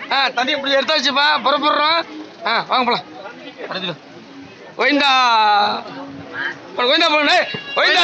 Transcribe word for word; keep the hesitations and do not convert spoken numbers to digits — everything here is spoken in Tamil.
ஆ தண்ணி இப்படி எடுத்தாச்சுப்பா புறப்படுறோம். ஆ வாங்க போலாம். கோவிந்தா கோவிந்தா போனே கோவிந்தா.